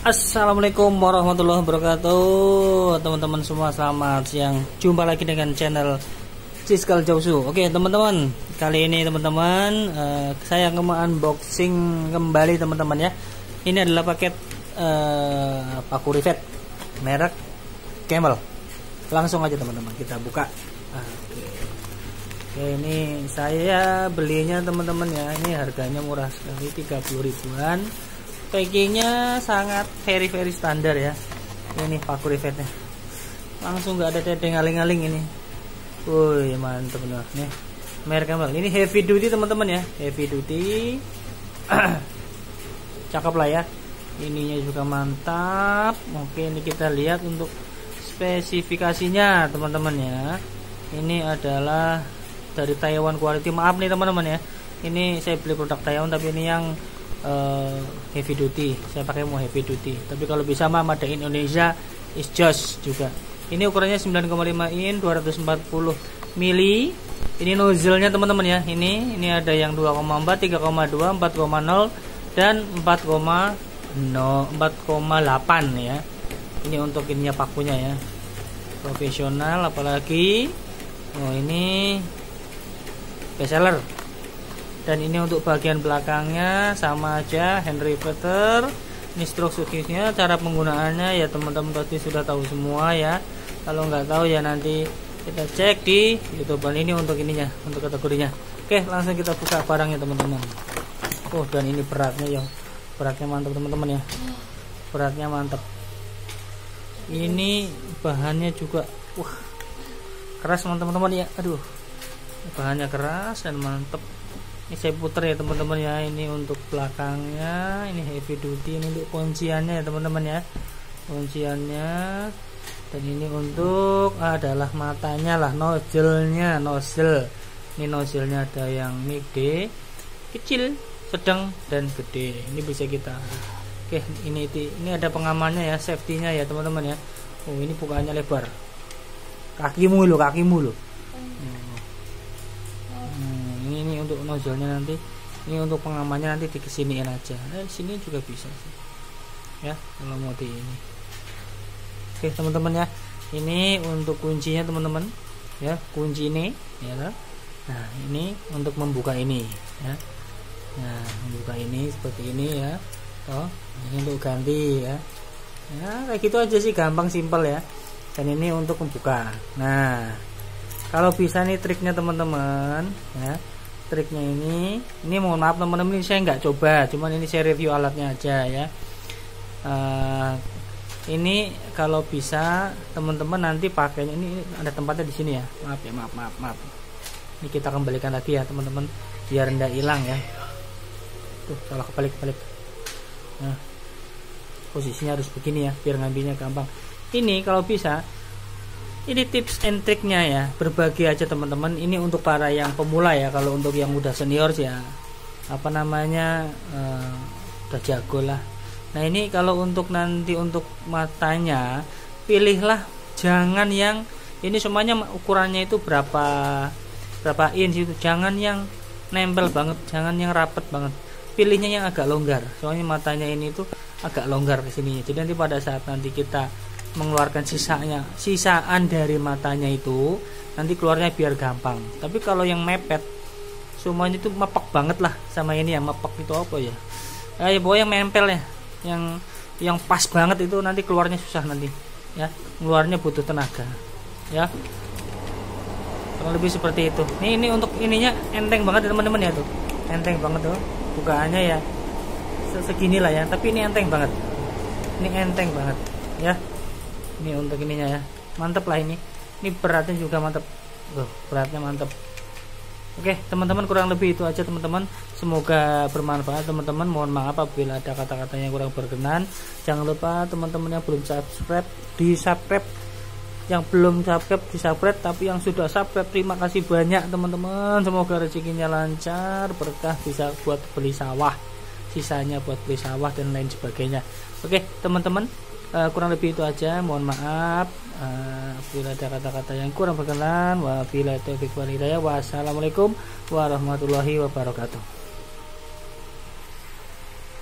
Assalamualaikum warahmatullahi wabarakatuh. Teman-teman semua, selamat siang. Jumpa lagi dengan channel Ciskal Jausu. Oke teman-teman, kali ini teman-teman saya akan unboxing kembali teman-teman ya. Ini adalah paket paku rivet merek Camel. Langsung aja teman-teman kita buka. Oke, ini saya belinya teman-teman ya. Ini harganya murah sekali, 30 ribuan. Packingnya sangat very standar ya. Ini paku rivetnya, langsung nggak ada teteng aling-aling ini. Woi mantep bener nih, merek Camel. Ini heavy duty teman-teman ya, heavy duty. Cakep lah ya, ininya juga mantap. Oke, ini kita lihat untuk spesifikasinya teman-teman ya. Ini adalah dari Taiwan Quality. Maaf nih teman-teman ya, ini saya beli produk Taiwan tapi ini yang heavy duty. Saya pakai mau heavy duty, tapi kalau bisa mah Made in Indonesia is just juga. Ini ukurannya 9,5 in 240 mili. Ini nozzle-nya teman-teman ya. Ini ada yang 2,4, 3,2, 4,0 dan 4,8 ya. Ini untuk ininya pakunya ya. Profesional apalagi. Oh, ini bestseller. Dan ini untuk bagian belakangnya sama aja, hand riveter. Ini instruksinya, cara penggunaannya ya teman-teman pasti sudah tahu semua ya. Kalau nggak tahu ya nanti kita cek di YouTube. Ini untuk ininya, untuk kategorinya. Oke, langsung kita buka barangnya teman-teman. Oh, dan ini beratnya ya, beratnya mantap teman-teman ya, beratnya mantap. Ini bahannya juga wah keras teman-teman ya. Aduh, bahannya keras dan mantap. Ini saya putar ya teman-teman ya. Ini untuk belakangnya, ini heavy duty. Ini untuk kunciannya ya teman-teman ya, kunciannya. Dan ini untuk adalah matanya lah, nozzle-nya, nozzle. Ini nozzle-nya ada yang gede, kecil, sedang dan gede. Ini bisa kita. Oke, ini ada pengamannya ya, safety-nya ya teman-teman ya. Oh, ini bukaannya lebar. Kakimu loh. Ini untuk nozzle-nya nanti. Ini untuk pengamannya nanti dikesiniin aja. Sini juga bisa sih. Ya, kalau mau di ini. Oke, teman-teman ya. Ini untuk kuncinya teman-teman. Ya, kunci ini ya. Nah, ini untuk membuka ini ya. Nah, membuka ini seperti ini ya. Oh, ini untuk ganti ya. Ya, kayak gitu aja sih, gampang simpel ya. Dan ini untuk membuka. Nah, kalau bisa nih triknya teman-teman ya. Triknya ini mohon maaf teman-teman, ini saya nggak coba, cuman ini saya review alatnya aja ya. Ini kalau bisa teman-teman nanti pakainya, ini ada tempatnya di sini ya. Maaf. Ini kita kembalikan lagi ya teman-teman, biar ndak hilang ya. Tuh, salah kebalik. Nah, posisinya harus begini ya, biar ngambilnya gampang. Ini kalau bisa, ini tips and triknya ya, berbagi aja teman-teman. Ini untuk para yang pemula ya. Kalau untuk yang udah senior sih ya, apa namanya, udah jago lah. Nah, ini kalau untuk nanti untuk matanya, pilihlah jangan yang ini semuanya ukurannya itu berapa inch itu. Jangan yang nempel banget, jangan yang rapet banget. Pilihnya yang agak longgar. Soalnya matanya ini tuh agak longgar ke sini. Jadi nanti pada saat nanti kita mengeluarkan sisaan dari matanya itu nanti keluarnya biar gampang. Tapi kalau yang mepet semuanya itu mepek banget lah sama ini ya. Mepek itu apa ya? Ya pokoknya yang nempel ya, yang pas banget itu nanti keluarnya susah nanti ya, keluarnya butuh tenaga ya. Kurang lebih seperti itu. Ini untuk ininya enteng banget ya teman-teman ya, tuh enteng banget tuh bukaannya ya, segini lah ya, tapi ini enteng banget, ini enteng banget ya. Ini untuk ininya ya, mantep lah ini beratnya juga mantep. Beratnya mantep. Oke teman-teman, kurang lebih itu aja teman-teman. Semoga bermanfaat teman-teman. Mohon maaf apabila ada kata-kata yang kurang berkenan. Jangan lupa teman-teman yang belum subscribe di subscribe, yang belum subscribe di subscribe, tapi yang sudah subscribe terima kasih banyak teman-teman. Semoga rezekinya lancar, berkah, bisa buat beli sawah, sisanya buat beli sawah dan lain sebagainya. Oke teman-teman, kurang lebih itu aja. Mohon maaf bila ada kata-kata yang kurang berkenan. Wabillahi taufiq wal hidayah. Wassalamualaikum warahmatullahi wabarakatuh.